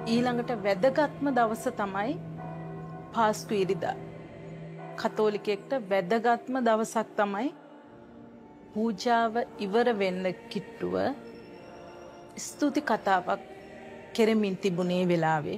ඊළඟට වැදගත්ම දවස තමයි පාස්කු ඉරිදා. කතෝලිකයෙක්ට වැදගත්ම දවසක් තමයි පූජාව ඉවර වෙන්න කිට්ටුව ස්තුති කතාවක් කෙරෙමින් තිබුණේ වෙලාවේ.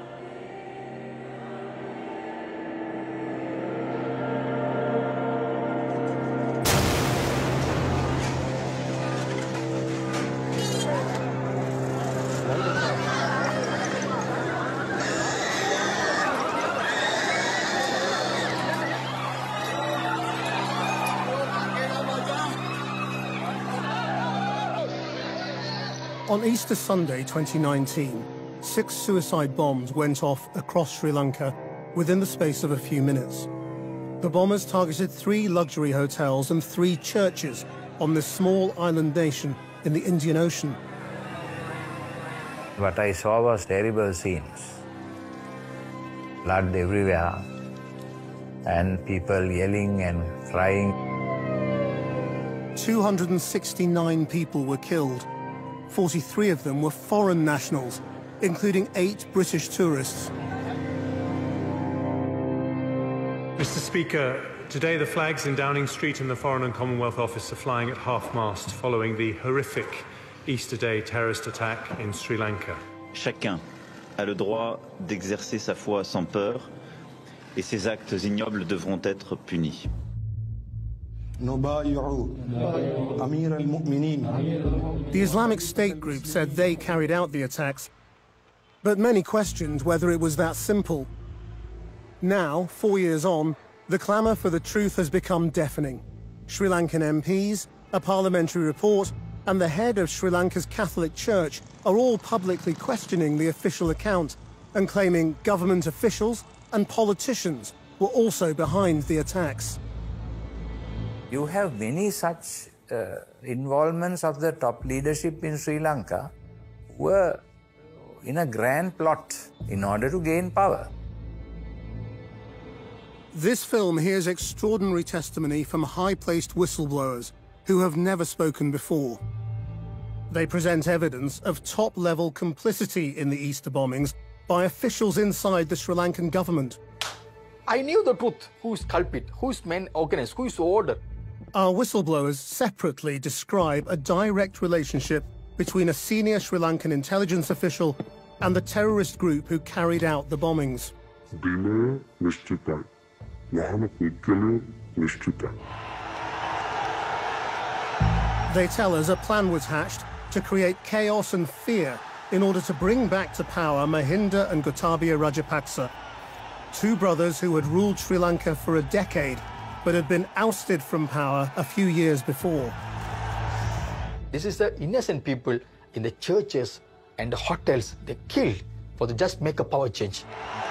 On Easter Sunday 2019, 6 suicide bombs went off across Sri Lanka within the space of a few minutes. The bombers targeted 3 luxury hotels and 3 churches on this small island nation in the Indian Ocean. What I saw was terrible scenes. Blood everywhere and people yelling and crying. 269 people were killed. 43 of them were foreign nationals, including 8 British tourists. Mr. Speaker, today the flags in Downing Street and the Foreign and Commonwealth Office are flying at half-mast following the horrific Easter Day terrorist attack in Sri Lanka. Chacun a le droit d'exercer sa foi sans peur et ses actes ignobles devront être punis. The Islamic State group said they carried out the attacks, but many questioned whether it was that simple. Now, 4 years on, the clamour for the truth has become deafening. Sri Lankan MPs, a parliamentary report, and the head of Sri Lanka's Catholic Church are all publicly questioning the official account and claiming government officials and politicians were also behind the attacks. You have many such involvements of the top leadership in Sri Lanka who were in a grand plot in order to gain power. This film hears extraordinary testimony from high-placed whistleblowers who have never spoken before. They present evidence of top-level complicity in the Easter bombings by officials inside the Sri Lankan government. I knew the truth, who's culprit, who's main organized, who's order. Our whistleblowers separately describe a direct relationship between a senior Sri Lankan intelligence official and the terrorist group who carried out the bombings. They tell us a plan was hatched to create chaos and fear in order to bring back to power Mahinda and Gotabaya Rajapaksa, 2 brothers who had ruled Sri Lanka for a decade but had been ousted from power a few years before. This is the innocent people in the churches and the hotels they killed for to just make a power change.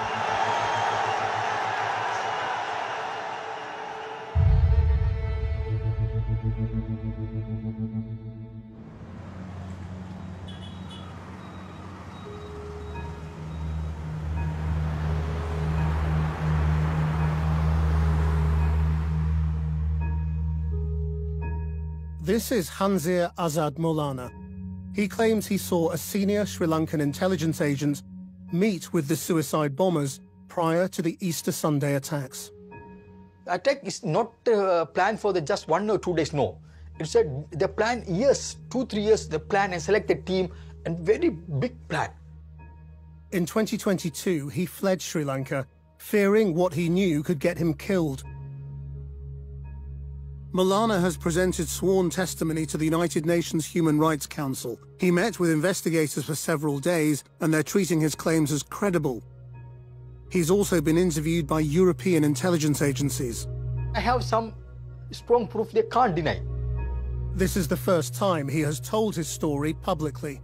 This is Hanzir Azad Maulana. He claims he saw a senior Sri Lankan intelligence agent meet with the suicide bombers prior to the Easter Sunday attacks. The attack is not planned for just 1 or 2 days, no. It's the plan years, 2-3 years, the plan and selected team and very big plan. In 2022, he fled Sri Lanka, fearing what he knew could get him killed. Maulana has presented sworn testimony to the United Nations Human Rights Council. He met with investigators for several days, and they're treating his claims as credible. He's also been interviewed by European intelligence agencies. I have some strong proof they can't deny. This is the first time he has told his story publicly.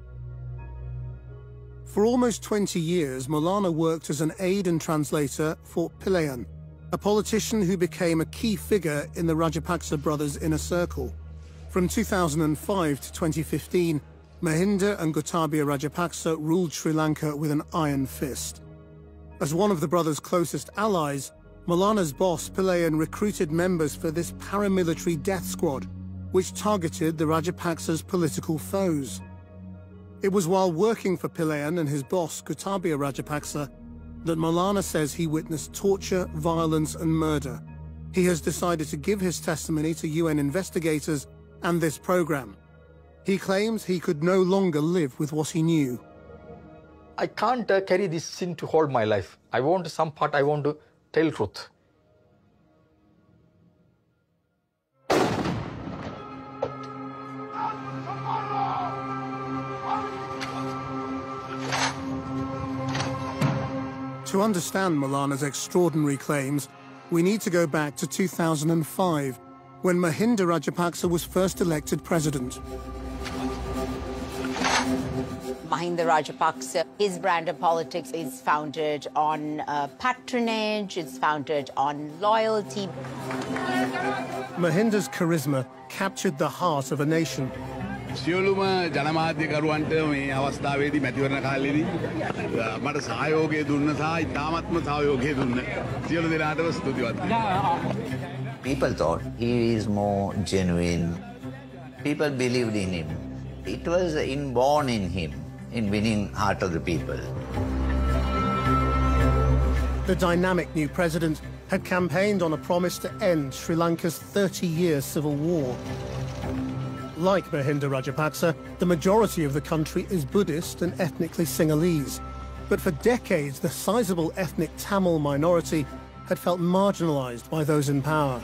For almost 20 years, Maulana worked as an aide and translator for Pilayan, a politician who became a key figure in the Rajapaksa brothers' inner circle. From 2005 to 2015, Mahinda and Gotabaya Rajapaksa ruled Sri Lanka with an iron fist. As one of the brothers' closest allies, Maulana's boss Pilayan recruited members for this paramilitary death squad, which targeted the Rajapaksas' political foes. It was while working for Pillaian and his boss, Gotabaya Rajapaksa, that Maulana says he witnessed torture, violence and murder. He has decided to give his testimony to UN investigators and this program. He claims he could no longer live with what he knew. I can't carry this sin to hold my life. I want to tell truth. To understand Maulana's extraordinary claims, we need to go back to 2005, when Mahinda Rajapaksa was first elected president. Mahinda Rajapaksa, his brand of politics is founded on patronage, it's founded on loyalty. Mahinda's charisma captured the heart of a nation. සියලුම ජනමාධ්‍යකරුවන්ට මේ අවස්ථාවේදී මැතිවරණ කාලෙදී මට සහයෝගය දුන්න සහ ඉතාමත්ම සහයෝගය දුන්න සියලු දෙනාටම ස්තුතිවත්. People thought he is more genuine. People believed in him. It was inborn in him, in winning heart of the people. The dynamic new president had campaigned on a promise to end Sri Lanka's 30-year civil war. Like Mahinda Rajapaksa, the majority of the country is Buddhist and ethnically Sinhalese. But for decades, the sizable ethnic Tamil minority had felt marginalized by those in power.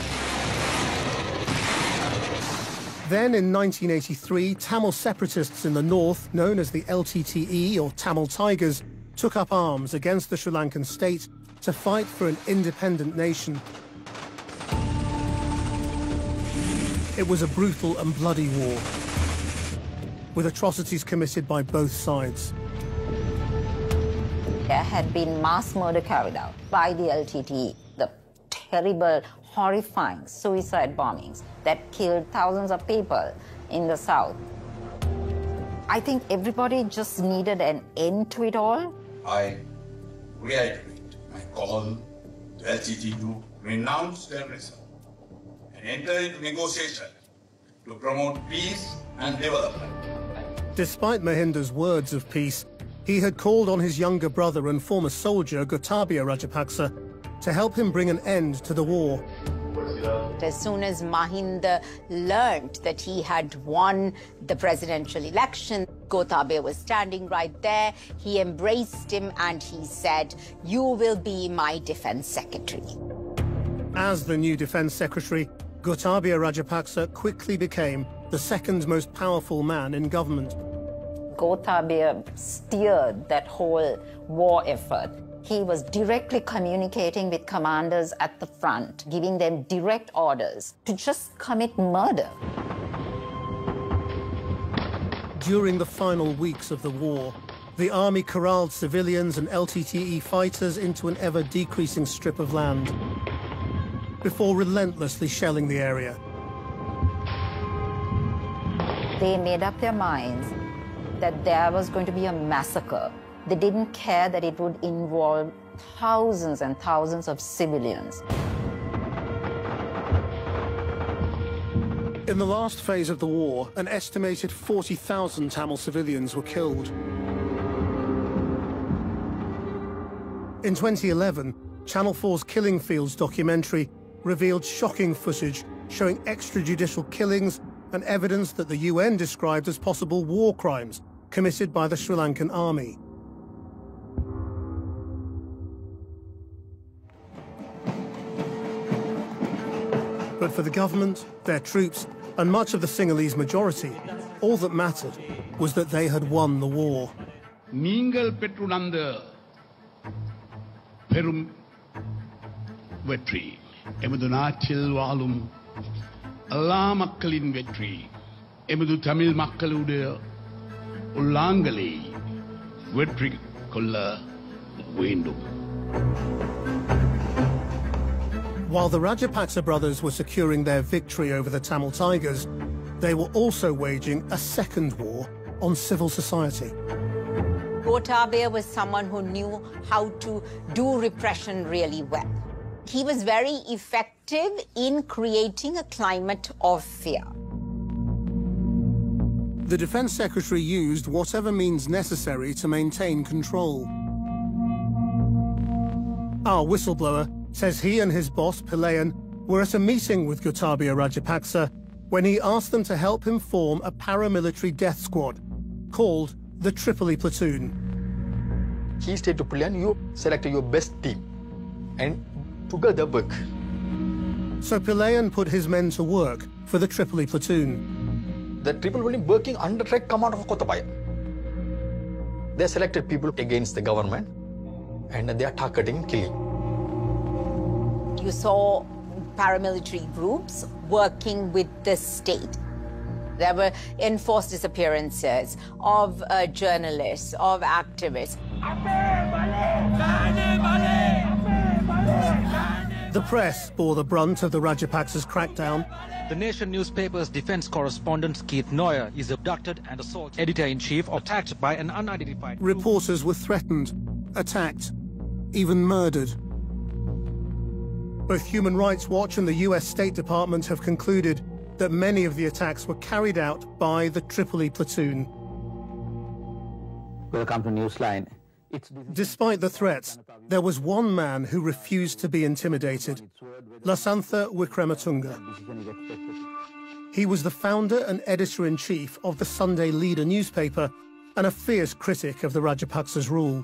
Then in 1983, Tamil separatists in the north, known as the LTTE or Tamil Tigers, took up arms against the Sri Lankan state to fight for an independent nation. It was a brutal and bloody war, with atrocities committed by both sides. There had been mass murder carried out by the LTTE, the terrible, horrifying suicide bombings that killed thousands of people in the south. I think everybody just needed an end to it all. I reiterate my call to LTT to renounce terrorism and enter into negotiation to promote peace and development. Despite Mahinda's words of peace, he had called on his younger brother and former soldier, Gotabaya Rajapaksa, to help him bring an end to the war. As soon as Mahinda learned that he had won the presidential election, Gotabaya was standing right there. He embraced him and he said, "You will be my defense secretary." As the new defense secretary, Gotabaya Rajapaksa quickly became the second most powerful man in government. Gotabaya steered that whole war effort. He was directly communicating with commanders at the front, giving them direct orders to just commit murder. During the final weeks of the war, the army corralled civilians and LTTE fighters into an ever-decreasing strip of land before relentlessly shelling the area. They made up their minds that there was going to be a massacre. They didn't care that it would involve thousands and thousands of civilians. In the last phase of the war, an estimated 40,000 Tamil civilians were killed. In 2011, Channel 4's Killing Fields documentary revealed shocking footage showing extrajudicial killings and evidence that the UN described as possible war crimes committed by the Sri Lankan army. But for the government, their troops, and much of the Sinhalese majority, all that mattered was that they had won the war. Ningal Petrunanda Perum Vetri Emadunachil Walum Allah Makkalin Vetri Emadu Tamil Makkalude Ulangali Vetri Kolla Windu. While the Rajapaksa brothers were securing their victory over the Tamil Tigers, they were also waging a second war on civil society. Gotabaya was someone who knew how to do repression really well. He was very effective in creating a climate of fear. The Defense Secretary used whatever means necessary to maintain control. Our whistleblower says he and his boss, Pillaian, were at a meeting with Gotabaya Rajapaksa when he asked them to help him form a paramilitary death squad called the Tripoli Platoon. He said to Pillaian, you selected your best team and together work. So Pillaian put his men to work for the Tripoli Platoon. The Tripoli Platoon working under direct command of Gotabaya. They selected people against the government and they are targeting and killing. You saw paramilitary groups working with the state. There were enforced disappearances of journalists, of activists. The press bore the brunt of the Rajapaksas' crackdown. The Nation newspaper's defense correspondent Keith Noyer is abducted and assaulted. Editor-in-chief attacked by an unidentified... Reporters were threatened, attacked, even murdered. Both Human Rights Watch and the US State Department have concluded that many of the attacks were carried out by the Tripoli Platoon. Welcome to Newsline. Despite the threats, there was one man who refused to be intimidated, Lasantha Wickrematunge. He was the founder and editor-in-chief of the Sunday Leader newspaper and a fierce critic of the Rajapaksas' rule.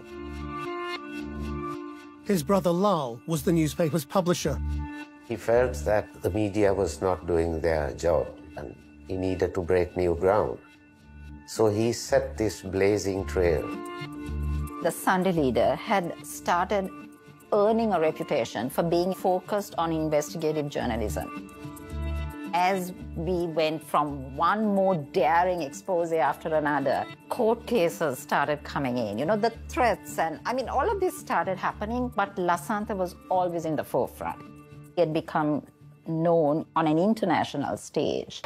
His brother Lal was the newspaper's publisher. He felt that the media was not doing their job and he needed to break new ground. So he set this blazing trail. The Sunday Leader had started earning a reputation for being focused on investigative journalism. As we went from one more daring expose after another, court cases started coming in. You know, the threats and, all of this started happening, but Lasantha was always in the forefront. He had become known on an international stage.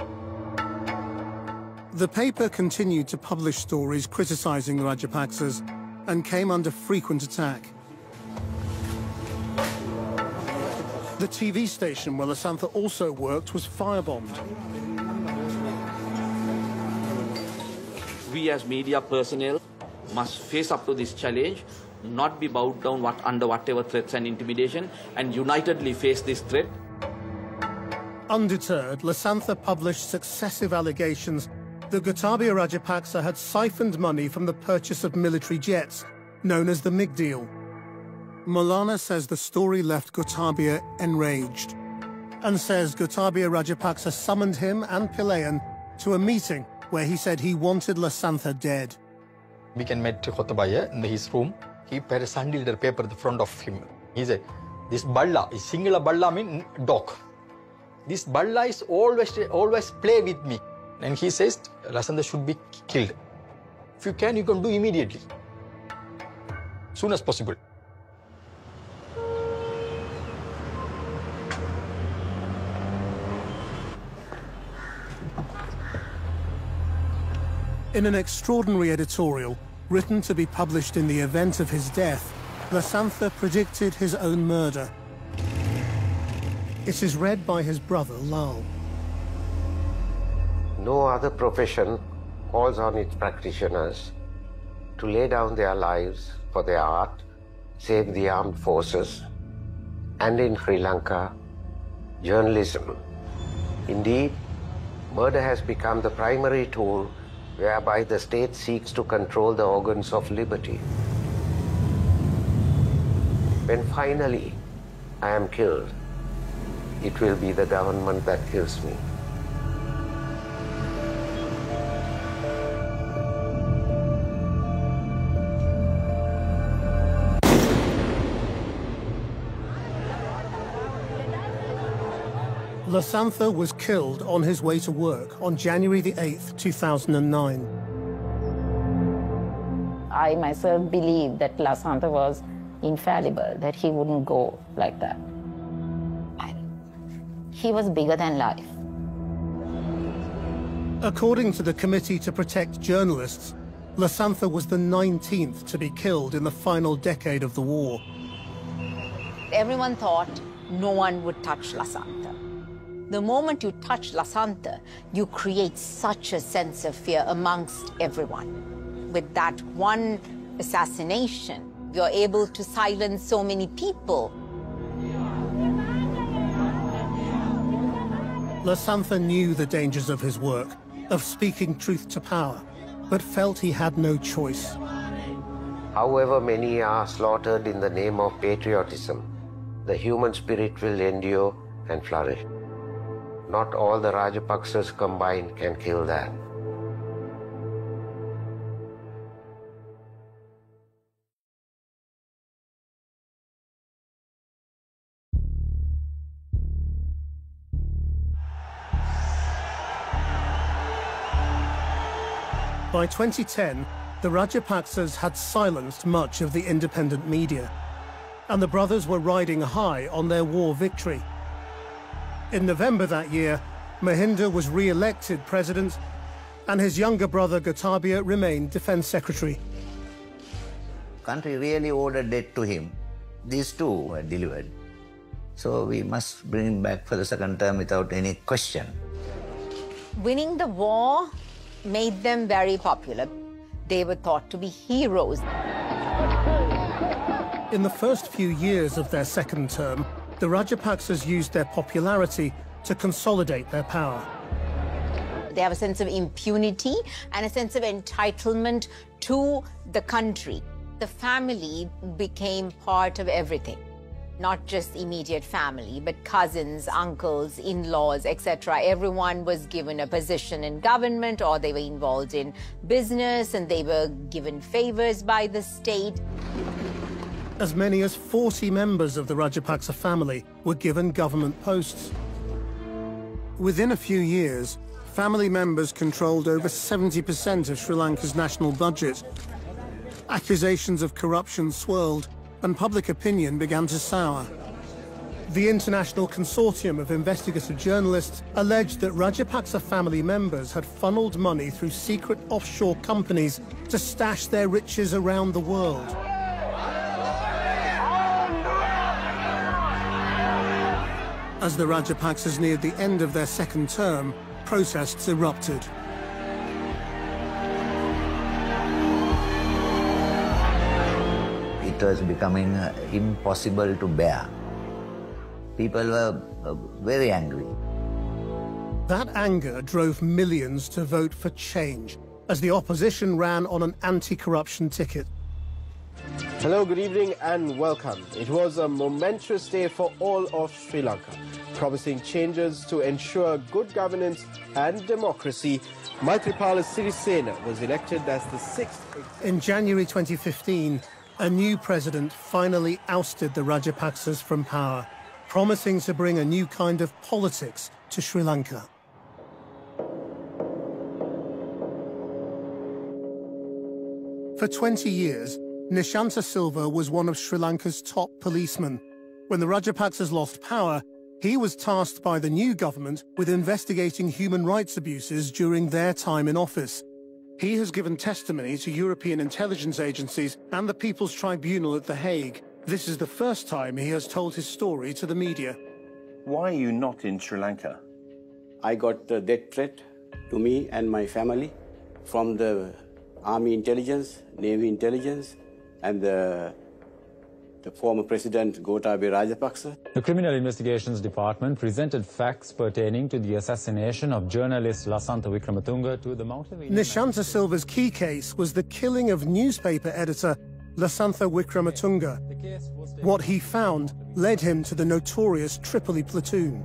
The paper continued to publish stories criticizing the Rajapaksas and came under frequent attack. The TV station where Lasantha also worked was firebombed. We as media personnel must face up to this challenge, not be bowed down under whatever threats and intimidation, and unitedly face this threat. Undeterred, Lasantha published successive allegations that Gotabaya Rajapaksa had siphoned money from the purchase of military jets, known as the MiG deal. Maulana says the story left Gotabaya enraged, and says Gotabaya Rajapaksa summoned him and Pillaian to a meeting where he said he wanted Lasantha dead. We can meet Gotabaya in his room. He had a Sunday Leader paper at the front of him. He said, this balla, is singular balla mean dog. This balla is always play with me. And he says, Lasantha should be killed. If you can do immediately. Soon as possible. In an extraordinary editorial, written to be published in the event of his death, Lasantha predicted his own murder. It is read by his brother, Lal. No other profession calls on its practitioners to lay down their lives for their art, save the armed forces, and in Sri Lanka, journalism. Indeed, murder has become the primary tool whereby the state seeks to control the organs of liberty. When finally I am killed, it will be the government that kills me. Lasantha was killed on his way to work on January the 8th, 2009. I myself believe that Lasantha was infallible, that he wouldn't go like that. He was bigger than life. According to the Committee to Protect Journalists, Lasantha was the 19th to be killed in the final decade of the war. Everyone thought no one would touch Lasantha. The moment you touch Lasantha, you create such a sense of fear amongst everyone. With that one assassination, you're able to silence so many people. Lasantha knew the dangers of his work, of speaking truth to power, but felt he had no choice. However many are slaughtered in the name of patriotism, the human spirit will endure and flourish. Not all the Rajapaksas combined can kill that. By 2010, the Rajapaksas had silenced much of the independent media, and the brothers were riding high on their war victory. In November that year, Mahinda was re-elected president, and his younger brother Gotabaya remained defense secretary. Country really ordered it to him. These two were delivered. So we must bring him back for the second term without any question. Winning the war made them very popular. They were thought to be heroes. In the first few years of their second term, the Rajapaksas used their popularity to consolidate their power. They have a sense of impunity and a sense of entitlement to the country. The family became part of everything. Not just immediate family, but cousins, uncles, in-laws, etc. Everyone was given a position in government, or they were involved in business, and they were given favors by the state. As many as 40 members of the Rajapaksa family were given government posts. Within a few years, family members controlled over 70% of Sri Lanka's national budget. Accusations of corruption swirled, and public opinion began to sour. The International Consortium of Investigative Journalists alleged that Rajapaksa family members had funneled money through secret offshore companies to stash their riches around the world. As the Rajapaksas neared the end of their second term, protests erupted. It was becoming impossible to bear. People were very angry. That anger drove millions to vote for change, as the opposition ran on an anti-corruption ticket. Hello, good evening and welcome. It was a momentous day for all of Sri Lanka. Promising changes to ensure good governance and democracy, Maithripala Sirisena was elected as the 6th... In January 2015, a new president finally ousted the Rajapaksas from power, promising to bring a new kind of politics to Sri Lanka. For 20 years, Nishanta Silva was one of Sri Lanka's top policemen. When the Rajapaksas lost power, he was tasked by the new government with investigating human rights abuses during their time in office. He has given testimony to European intelligence agencies and the People's Tribunal at The Hague. This is the first time he has told his story to the media. Why are you not in Sri Lanka? I got the death threat to me and my family from the Army intelligence, Navy intelligence, and the former President Gotabaya Rajapaksa. The Criminal Investigations Department presented facts pertaining to the assassination of journalist Lasantha Wickrematunge to the Mountain. Nishanta Silva's key case was the killing of newspaper editor Lasantha Wickrematunge. What he found led him to the notorious Tripoli Platoon.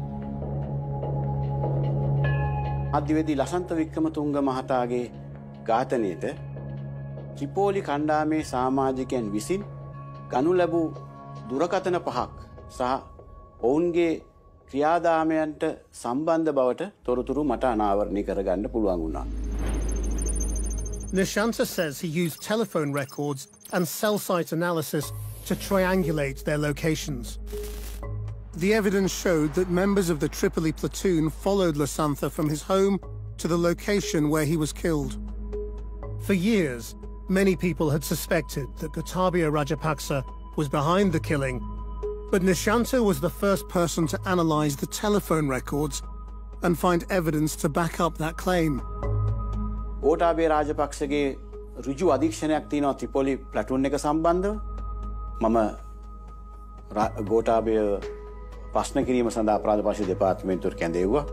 අධිවේදී Lasantha Wickrematunge මහතාගේ ඝාතනයේට ත්‍රිපෝලි කණ්ඩායමේ සමාජිකයන් විසින් ගනු ලැබූ දුරකථන පහක් සහ ඔවුන්ගේ ක්‍රියාදාමයන්ට සම්බන්ධ බවට තොරතුරු මට අනාවරණය කරගන්න පුළුවන් වුණා. Nishanta says he used telephone records and cell site analysis to triangulate their locations. The evidence showed that members of the Tripoli platoon followed Lasantha from his home to the location where he was killed. For years, many people had suspected that Gotabaya Rajapaksa was behind the killing, But Nishanta was the first person to analyze the telephone records and find evidence to back up that claim. Gotabaya රාජපක්ෂගේ ඍජු අධීක්ෂණයක් තියෙනවා ත්‍රිපොලි ප්ලටූන් එක සම්බන්ධව. මම ගෝඨාභය ප්‍රශ්න කිරීම සඳහා අපරාධ පරීක්ෂණ දෙපාර්තමේන්තුවට කැඳෙව්වා.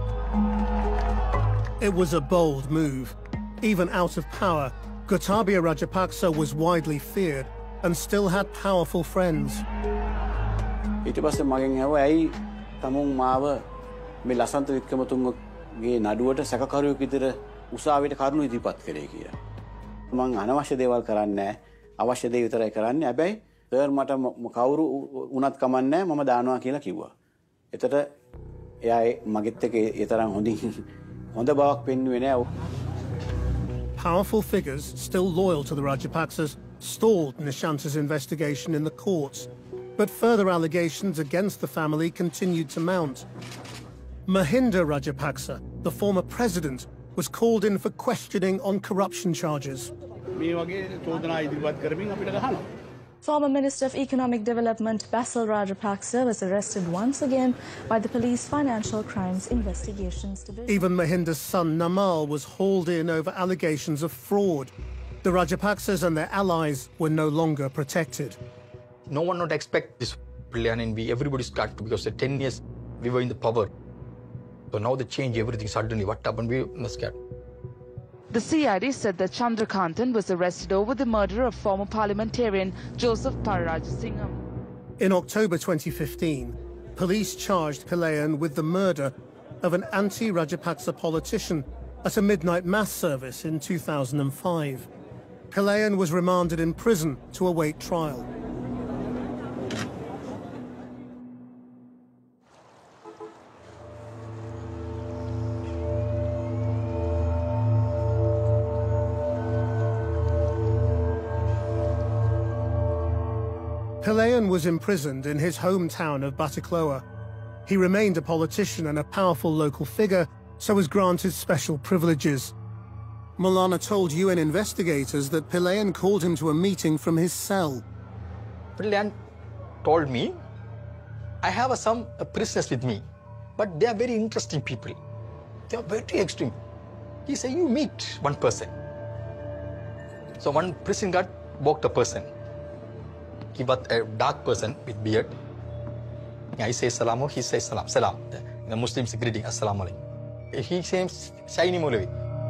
It was a bold move. Even out of power, Gotabaya Rajapaksa was widely feared and still had powerful friends. ඊට පස්සේ මගෙන් ඇහුවා ඇයි තමුන් මාව මේ ලසන්ත වික්‍රමතුංගගේ නඩුවට සැකකරුවෙක් විදිහට උසාවියට කරුණු ඉදිරිපත් කළේ කියලා. මම අනවශ්‍ය දේවල් කරන්නේ නැහැ. අවශ්‍ය දේ විතරයි කරන්නේ. හැබැයි සර් මට කවුරු වුණත් කමන්නේ නැහැ මම දානවා කියලා කිව්වා. එතකොට එයා මගෙත් එක්ක ඒ තරම් හොඳ බවක් පෙන්වුවේ නැහැ. Powerful figures, still loyal to the Rajapaksas, stalled Nishanta's investigation in the courts. But further allegations against the family continued to mount. Mahinda Rajapaksa, the former president, was called in for questioning on corruption charges. Former Minister of Economic Development Basil Rajapaksa was arrested once again by the Police Financial Crimes Investigations Division. Even Mahinda's son Namal was hauled in over allegations of fraud. The Rajapaksas and their allies were no longer protected. No one would expect this plan, and everybody scared because for 10 years we were in the power. So now they change everything suddenly. What happened? We were scared. The CID said that Chandrakantan was arrested over the murder of former parliamentarian Joseph Pararajasingham. In October 2015, police charged Pilayan with the murder of an anti-Rajapaksa politician at a midnight mass service in 2005. Pilayan was remanded in prison to await trial. Pilayan was imprisoned in his hometown of Batticaloa. He remained a politician and a powerful local figure, so was granted special privileges. Maulana told UN investigators that Pilayan called him to a meeting from his cell. Pilayan told me, I have some prisoners with me, but they are very interesting people. They are very extreme. He said, you meet one person. So one prison guard walked a person. He was a dark person with beard. I say salam, he says salam. Salam. The Muslims greeting, assalamu alaikum. He says Zaini Mulavi.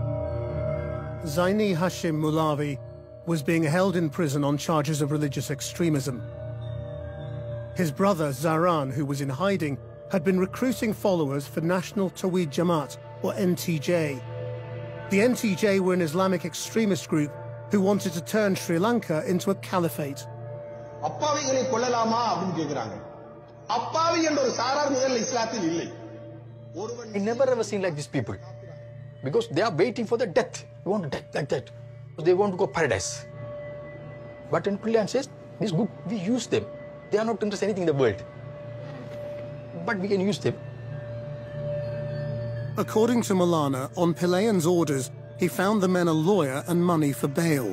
Zaini Hashim Mulavi was being held in prison on charges of religious extremism. His brother Zaran, who was in hiding, had been recruiting followers for National Thowheeth Jama'ath, or NTJ. The NTJ were an Islamic extremist group who wanted to turn Sri Lanka into a caliphate. அப்பாவிகளை கொல்லலாமா அப்படின்னு கேக்குறாங்க. அப்பாவி என்ற ஒரு சாரார் முதல்ல இஸ்லாத்தில் இல்லை. I never ever seen like these people because they are waiting for the death. They want to die like that. They want to go paradise. But in Pilayan says, this good, we use them. They are not interested in anything in the world. But we can use them. According to Maulana, on Pilayan's orders, he found the men a lawyer and money for bail.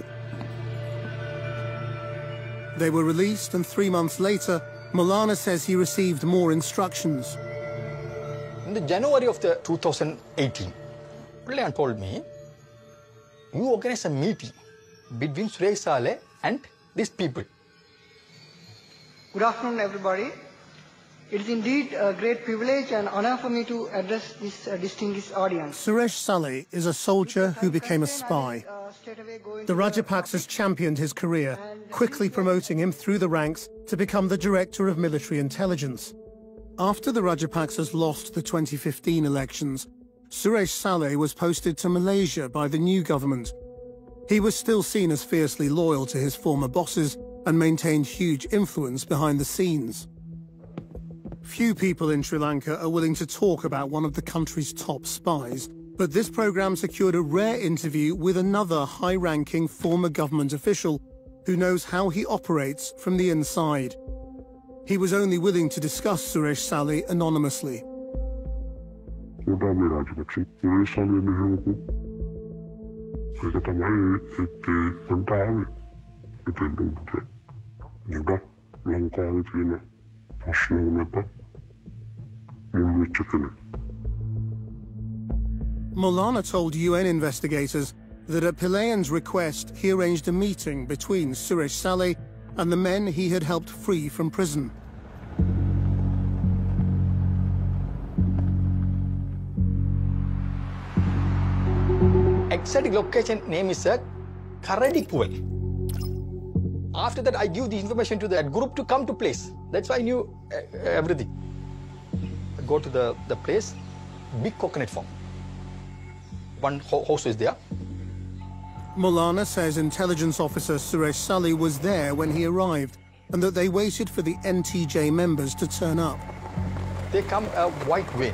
They were released, and 3 months later, Maulana says he received more instructions. In the January of the 2018, Pilayan told me, you organize a meeting between Suresh Saleh and these people. Good afternoon, everybody. It is indeed a great privilege and honor for me to address this distinguished audience. Suresh Saleh is a soldier who became a spy. The Rajapaksas championed his career, quickly promoting him through the ranks to become the director of military intelligence. After the Rajapaksas lost the 2015 elections, Suresh Saleh was posted to Malaysia by the new government. He was still seen as fiercely loyal to his former bosses and maintained huge influence behind the scenes. Few people in Sri Lanka are willing to talk about one of the country's top spies, but this program secured a rare interview with another high-ranking former government official who knows how he operates from the inside. He was only willing to discuss Suresh Saleh anonymously. Maulana told UN investigators that at Pilayan's request, he arranged a meeting between Suresh Saleh and the men he had helped free from prison. Exact location name is Karadik Well. After that, I give the information to that group to come to place. That's why I knew everything. I go to the place, big coconut farm. One house is there. Maulana says intelligence officer Suresh Saleh was there when he arrived and that they waited for the NTJ members to turn up. They come a white van.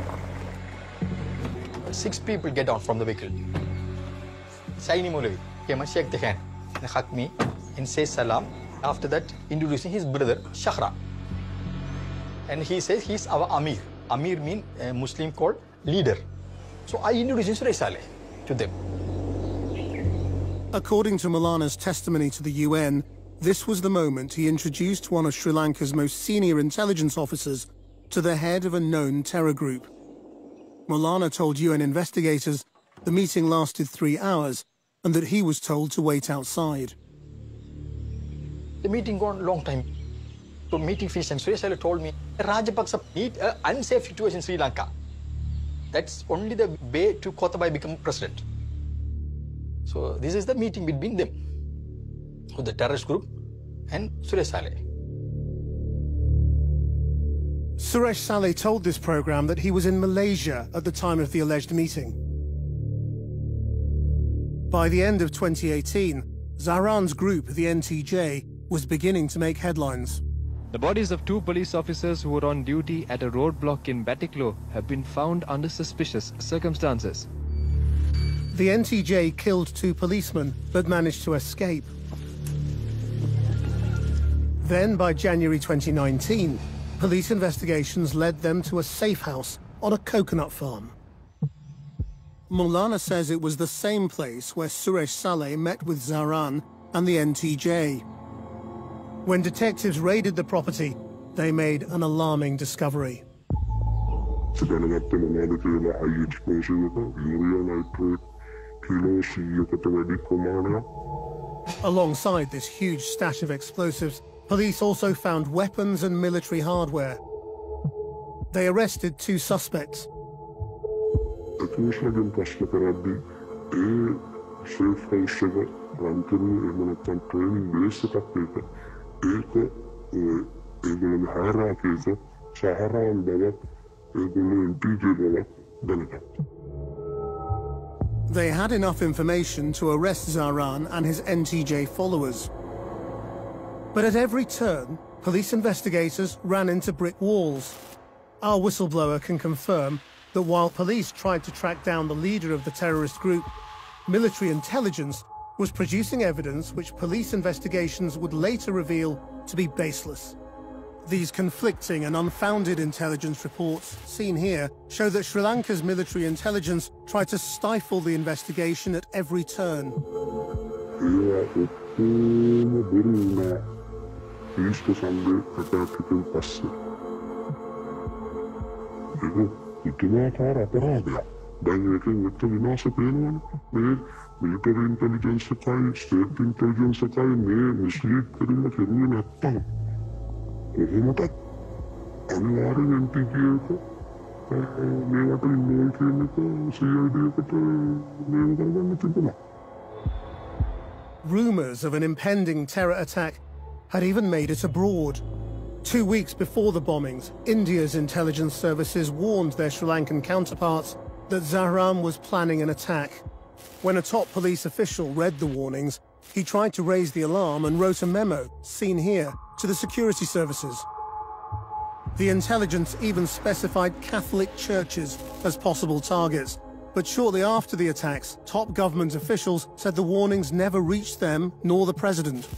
6 people get down from the vehicle. Saini Mulavi came and shake the hand and hug me and say salam. After that, introducing his brother Shahra. And he says he's our Amir. Amir means a Muslim called leader. So I introduced Suresh Saleh to them. According to Maulana's testimony to the UN, this was the moment he introduced one of Sri Lanka's most senior intelligence officers to the head of a known terror group. Maulana told UN investigators the meeting lasted 3 hours and that he was told to wait outside. The meeting gone a long time. So meeting finished and Suresh Saleh told me, Rajapaksa need an unsafe situation in Sri Lanka. That's only the way to Gotabaya become president. So this is the meeting between them, with the terrorist group and Suresh Saleh. Suresh Saleh told this program that he was in Malaysia at the time of the alleged meeting. By the end of 2018, Zahran's group, the NTJ, was beginning to make headlines. The bodies of 2 police officers who were on duty at a roadblock in Batiklo have been found under suspicious circumstances. The NTJ killed 2 policemen but managed to escape. Then, by January 2019, police investigations led them to a safe house on a coconut farm. Maulana says it was the same place where Suresh Saleh met with Zahran and the NTJ. When detectives raided the property, they made an alarming discovery. Alongside this huge stash of explosives, police also found weapons and military hardware. They arrested 2 suspects. They had enough information to arrest Zahran and his NTJ followers. But at every turn, police investigators ran into brick walls. Our whistleblower can confirm that while police tried to track down the leader of the terrorist group, military intelligence was producing evidence which police investigations would later reveal to be baseless. These conflicting and unfounded intelligence reports, seen here, show that Sri Lanka's military intelligence tried to stifle the investigation at every turn. military intelligence එකයි state intelligence එකයි මේ mislead කරන්න කෙරුවේ නැත්තම් කොහොමද අනිවාර්යෙන් NTJ එක මේකට ඉන්නේ කියන එක CID එකට මේව කරගන්න තිබුණා. Rumors of an impending terror attack had even made it abroad. 2 weeks before the bombings, India's intelligence services warned their Sri Lankan counterparts that Zahran was planning an attack. When a top police official read the warnings, he tried to raise the alarm and wrote a memo, seen here, to the security services. The intelligence even specified Catholic churches as possible targets, but shortly after the attacks, top government officials said the warnings never reached them nor the president.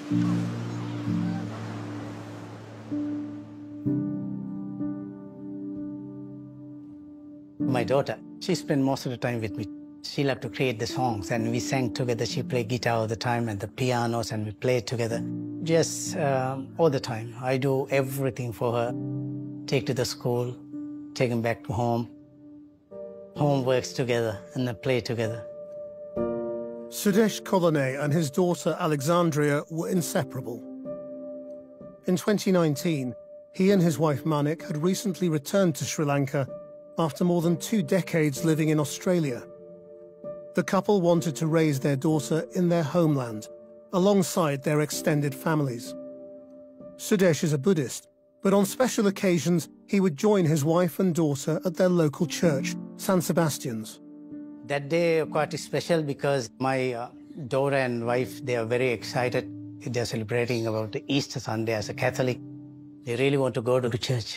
My daughter, she spent most of the time with me. She loved to create the songs, and we sang together. She played guitar all the time and the pianos, and we played together. Just all the time. I do everything for her. Take to the school, take him back to home. Homeworks together, and then play together. Sudesh Kolone and his daughter Alexandria were inseparable. In 2019, he and his wife Manik had recently returned to Sri Lanka after more than 2 decades living in Australia. The couple wanted to raise their daughter in their homeland, alongside their extended families. Sudesh is a Buddhist, but on special occasions he would join his wife and daughter at their local church, San Sebastian's. That day quite special because my daughter and wife, they are very excited. They're celebrating about the Easter Sunday as a Catholic. They really want to go to the church.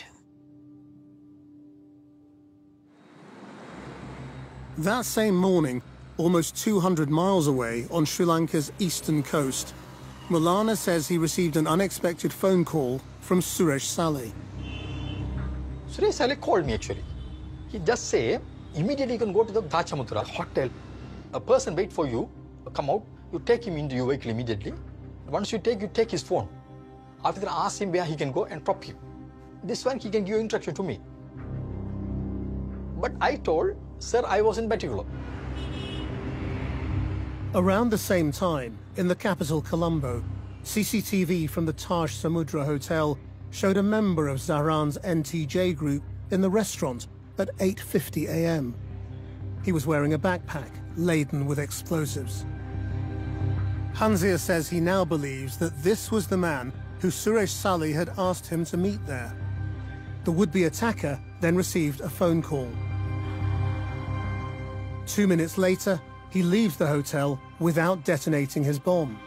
That same morning, almost 200 miles away on Sri Lanka's eastern coast, Mulana says he received an unexpected phone call from Suresh Sally. Suresh Sally called me actually. He just said, immediately you can go to the Rajapaksas hotel. A person wait for you, come out, you take him into your vehicle immediately. Once you take his phone. After that, ask him where he can go and drop him. This one he can give instruction to me. But I told, sir, I was in particular. Around the same time, in the capital Colombo, CCTV from the Taj Samudra Hotel showed a member of Zahran's NTJ group in the restaurant at 8:50 a.m. He was wearing a backpack laden with explosives. Hanzir says he now believes that this was the man who Suresh Sally had asked him to meet there. The would-be attacker then received a phone call. 2 minutes later, he leaves the hotel without detonating his bomb.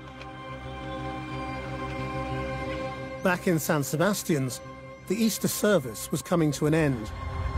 Back in San Sebastian's, the Easter service was coming to an end.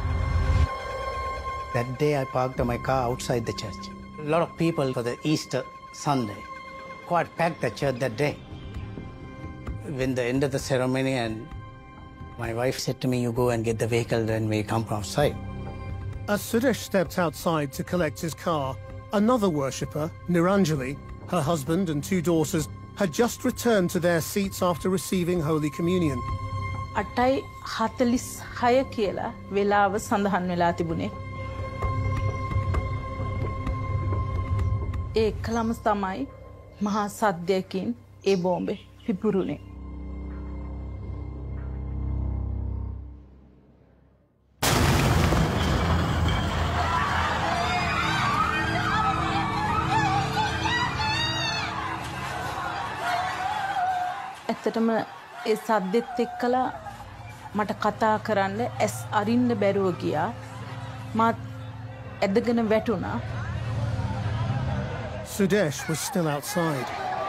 That day I parked my car outside the church. A lot of people for the Easter Sunday. Quite packed the church that day. When the end of the ceremony, and my wife said to me, you go and get the vehicle, then we come outside. As Sudesh stepped outside to collect his car, another worshipper, Niranjali, her husband and 2 daughters, had just returned to their seats after receiving Holy Communion. 8:46 කියලා වෙලාව සඳහන් වෙලා තිබුණේ. ඒ එකලම තමයි මහා සද්දයකින් ඒ බෝම්බේ පිපුරුනේ. ඇත්තටම ඒ සද්දෙත් එක්කලා මට කතා කරන්න ඇස් අරින්න බැරුව ගියා. මාත් ඇදගෙන වැටුණා. Sudesh was still outside.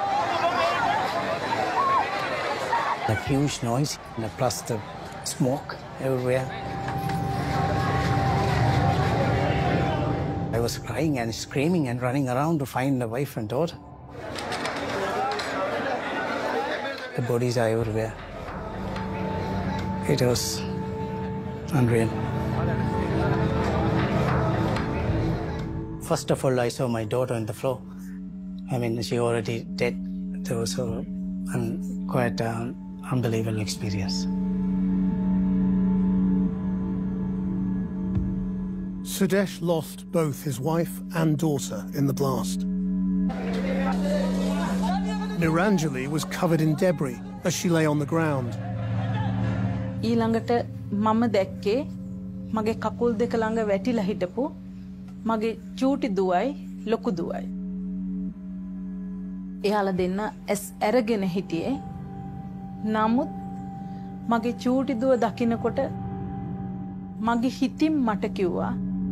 A huge noise, plus the smoke everywhere. I was crying and screaming and running around to find the wife and daughter. The bodies are everywhere. It was unreal. First of all, I saw my daughter on the floor. I mean, she already dead. It was quite an unbelievable experience. Sudesh lost both his wife and daughter in the blast. Niranjali was covered in debris as she lay on the ground. ඊළඟට මම දැක්කේ මගේ කකුල් දෙක ළඟ වැටිලා හිටපු මගේ චූටි දුවයි ලොකු දුවයි. එයාලා දෙන්න ඇස් ඇරගෙන හිටියේ. නමුත් මගේ චූටි දුව දකින්නකොට මගේ හිතින් මට කිව්වා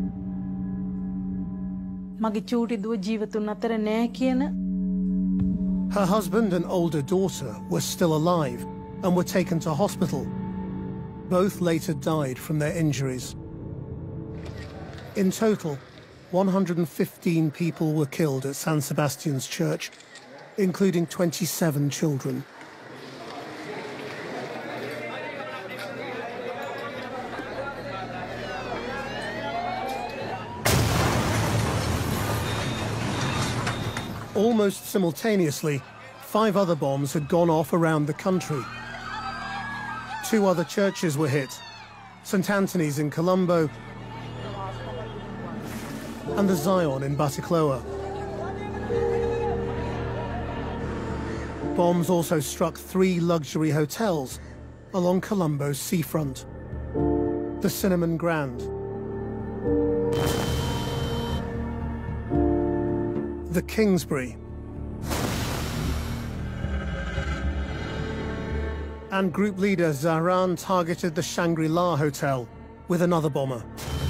මගේ චූටි දුව ජීවතුන් අතර නෑ කියන. Her husband and older daughter were still alive and were taken to hospital. Both later died from their injuries. In total, 115 people were killed at San Sebastian's church, including 27 children. Almost simultaneously, 5 other bombs had gone off around the country. 2 other churches were hit, St. Anthony's in Colombo and the Zion in Batticloa. Bombs also struck 3 luxury hotels along Colombo's seafront. The Cinnamon Grand, the Kingsbury, and group leader Zahran targeted the Shangri-La Hotel with another bomber.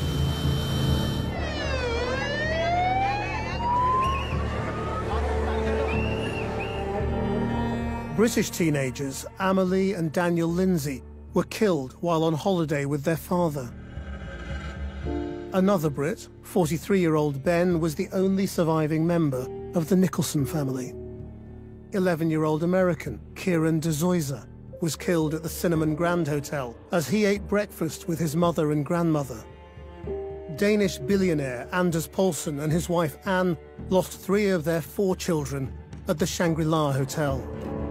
British teenagers Amelie and Daniel Lindsay were killed while on holiday with their father. Another Brit, 43-year-old Ben, was the only surviving member of the Nicholson family. 11-year-old American Kieran de Zoysa was killed at the Cinnamon Grand Hotel as he ate breakfast with his mother and grandmother. Danish billionaire Anders Poulsen and his wife Anne lost 3 of their 4 children at the Shangri-La Hotel.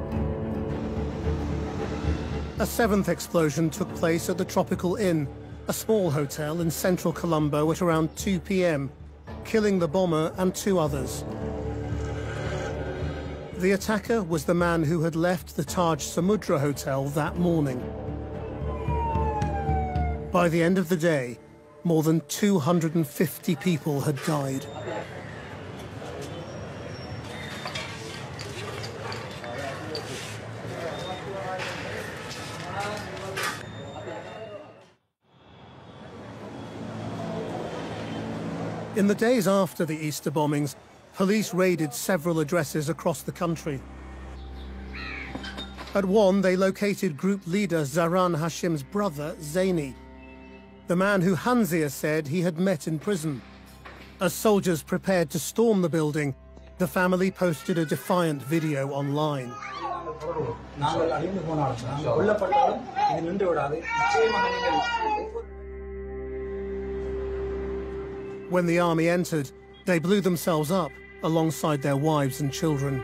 A 7th explosion took place at the Tropical Inn, a small hotel in central Colombo, at around 2 p.m, killing the bomber and 2 others. The attacker was the man who had left the Taj Samudra Hotel that morning. By the end of the day, more than 250 people had died. In the days after the Easter bombings, police raided several addresses across the country. At one, they located group leader Zahran Hashim's brother, Zaini, the man who Hanzia said he had met in prison. As soldiers prepared to storm the building, the family posted a defiant video online. When the army entered, they blew themselves up alongside their wives and children.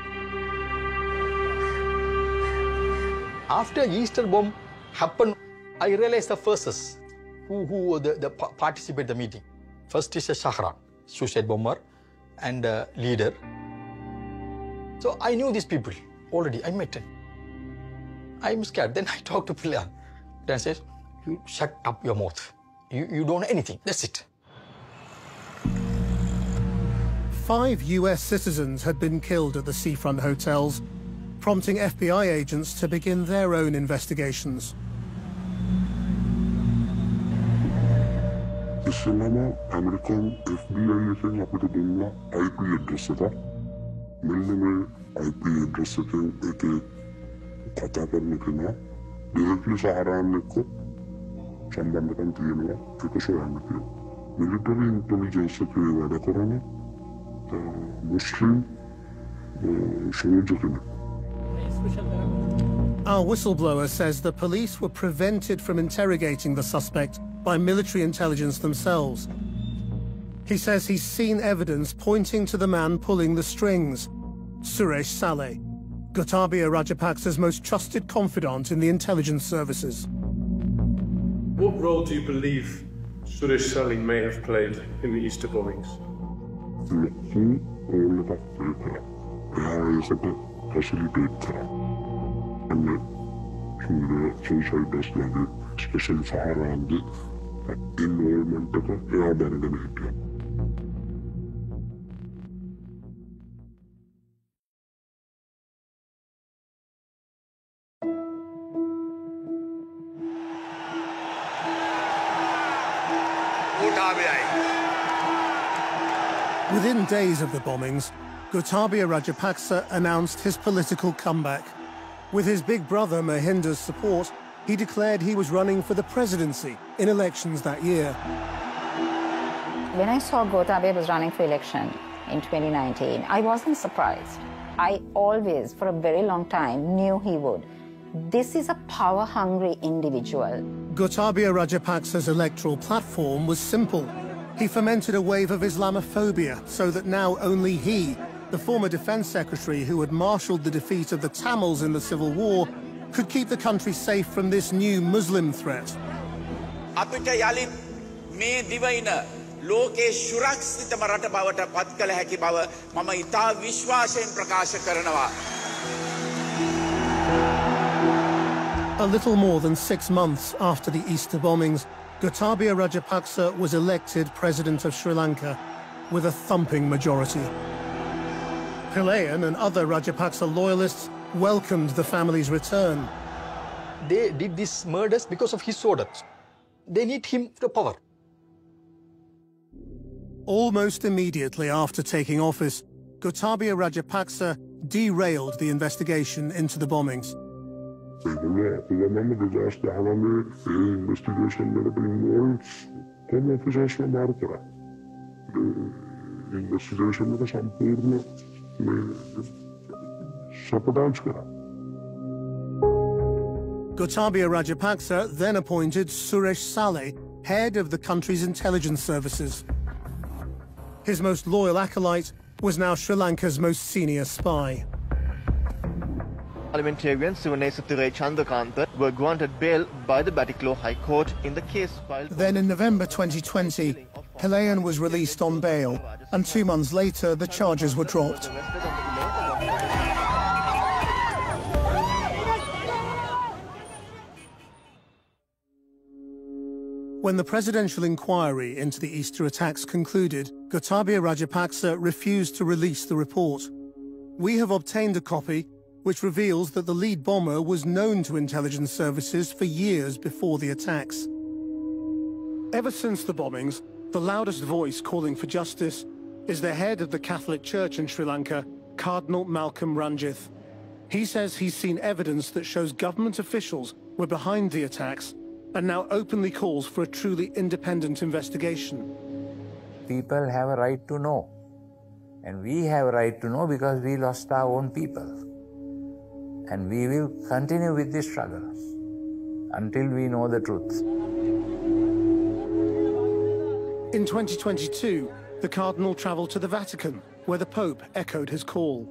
After Easter bomb happened, I realized the forces who were the participate the meeting. First is a Shahran, suicide bomber and leader. So I knew these people already. I met them. I'm scared. Then I talked to Pilan. Then I said, "You shut up your mouth. You don't know anything. That's it." 5 US citizens had been killed at the seafront hotels, prompting FBI agents to begin their own investigations. American FBI IP address IP address directly military intelligence Muslim Our whistleblower says the police were prevented from interrogating the suspect by military intelligence themselves. He says he's seen evidence pointing to the man pulling the strings, Suresh Saleh, Gotabaya Rajapaksa's most trusted confidant in the intelligence services. What role do you believe Suresh Saleh may have played in the Easter bombings? Within days of the bombings, Gotabaya Rajapaksa announced his political comeback. With his big brother Mahinda's support, he declared he was running for the presidency in elections that year. When I saw Gotabaya was running for election in 2019, I wasn't surprised. I always, for a very long time, knew he would. This is a power-hungry individual. Gotabaya Rajapaksa's electoral platform was simple. He fomented a wave of Islamophobia so that now only he, the former defense secretary who had marshaled the defeat of the Tamils in the civil war, could keep the country safe from this new Muslim threat. අපිට යලිත් මේ දිවයින ලෝකේ සුරක්ෂිතම රට බවට පත් කළ හැකි බව මම ඉතා විශ්වාසයෙන් ප්‍රකාශ කරනවා. A little more than 6 months after the Easter bombings, Gotabaya Rajapaksa was elected president of Sri Lanka with a thumping majority. Pilayan and other Rajapaksa loyalists welcomed the family's return. They did these murders because of his orders. They need him for power. Almost immediately after taking office, Gotabaya Rajapaksa derailed the investigation into the bombings. Gotabaya Rajapaksa then appointed Suresh Saleh head of the country's intelligence services. His most loyal acolyte was now Sri Lanka's most senior spy. Parliamentarian Sivanesa Chandrakanta were granted bail by the Batticaloa High Court in the case filed. Then in November 2020, Pilayan was released on bail, and 2 months later the charges were dropped. When the presidential inquiry into the Easter attacks concluded, Gotabaya Rajapaksa refused to release the report. We have obtained a copy which reveals that the lead bomber was known to intelligence services for years before the attacks. Ever since the bombings, the loudest voice calling for justice is the head of the Catholic Church in Sri Lanka, Cardinal Malcolm Ranjith. He says he's seen evidence that shows government officials were behind the attacks and now openly calls for a truly independent investigation. People have a right to know. And we have a right to know because we lost our own people. And we will continue with this struggle until we know the truth. In 2022, the Cardinal travelled to the Vatican, where the Pope echoed his call.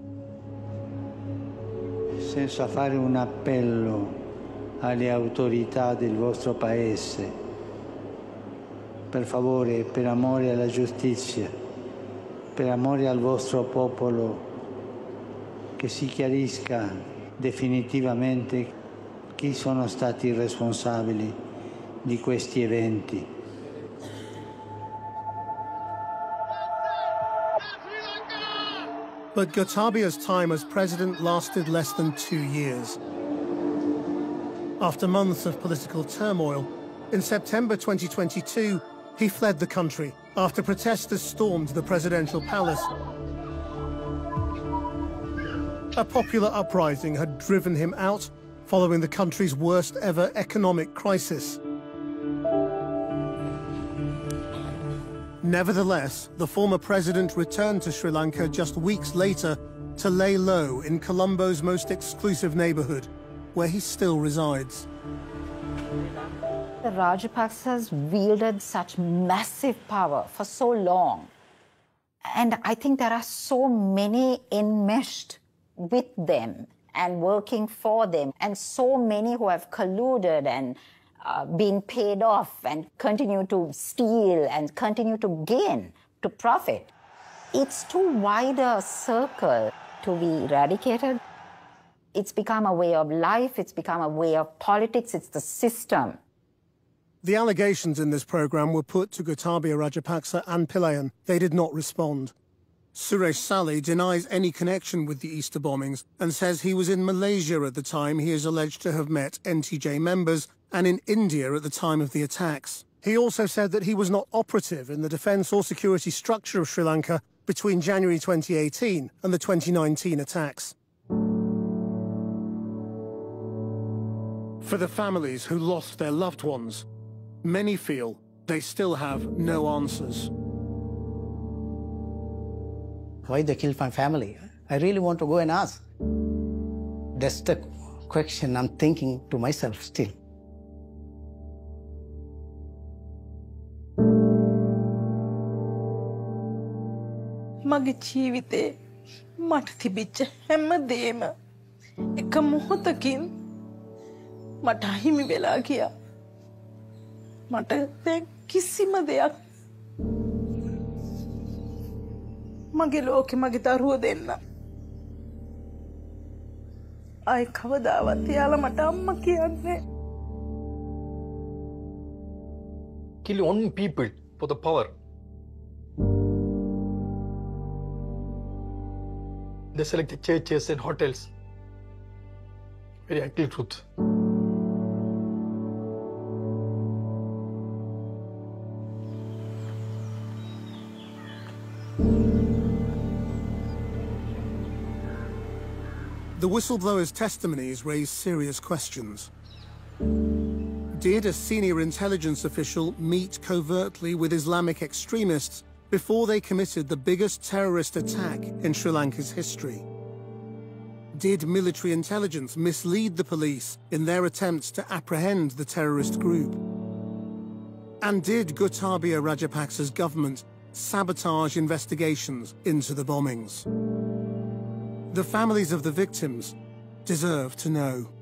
Senza fare un appello alle autorità del vostro paese, per favore, per amore alla giustizia, per amore al vostro popolo, che si chiarisca definitivamente chi sono stati i responsabili di questi eventi. But Gotabaya's time as president lasted less than 2 years. After months of political turmoil, in September 2022, he fled the country after protesters stormed the presidential palace. A popular uprising had driven him out following the country's worst ever economic crisis. Nevertheless, the former president returned to Sri Lanka just weeks later to lay low in Colombo's most exclusive neighborhood, where he still resides. The Rajapaksas wielded such massive power for so long. And I think there are so many enmeshed with them and working for them, and so many who have colluded and been paid off and continue to steal and continue to gain, to profit. It's too wide a circle to be eradicated. It's become a way of life, it's become a way of politics, it's the system. The allegations in this program were put to Gotabaya Rajapaksa and Pilayan. They did not respond. Suresh Saleh denies any connection with the Easter bombings and says he was in Malaysia at the time he is alleged to have met NTJ members and in India at the time of the attacks. He also said that he was not operative in the defence or security structure of Sri Lanka between January 2018 and the 2019 attacks. For the families who lost their loved ones, many feel they still have no answers. Why they killed my family? I really want to go and ask. That's the question I'm thinking to myself still. මගේ ජීවිතේ මට තිබිච්ච හැමදේම එක මොහොතකින් මට අහිමි වෙලා ගියා. මට දැන් කිසිම දෙයක් මගේ ලෝකෙ මගේ දරුවෝ දෙන්න. ආයි කවදාවත් එයාලා මට අම්මා කියන්නේ. Kill only people for the power. They select the churches and hotels. Very ugly truth. The whistleblower's testimonies raise serious questions. Did a senior intelligence official meet covertly with Islamic extremists before they committed the biggest terrorist attack in Sri Lanka's history? Did military intelligence mislead the police in their attempts to apprehend the terrorist group? And did Gotabaya Rajapaksa's government sabotage investigations into the bombings? The families of the victims deserve to know.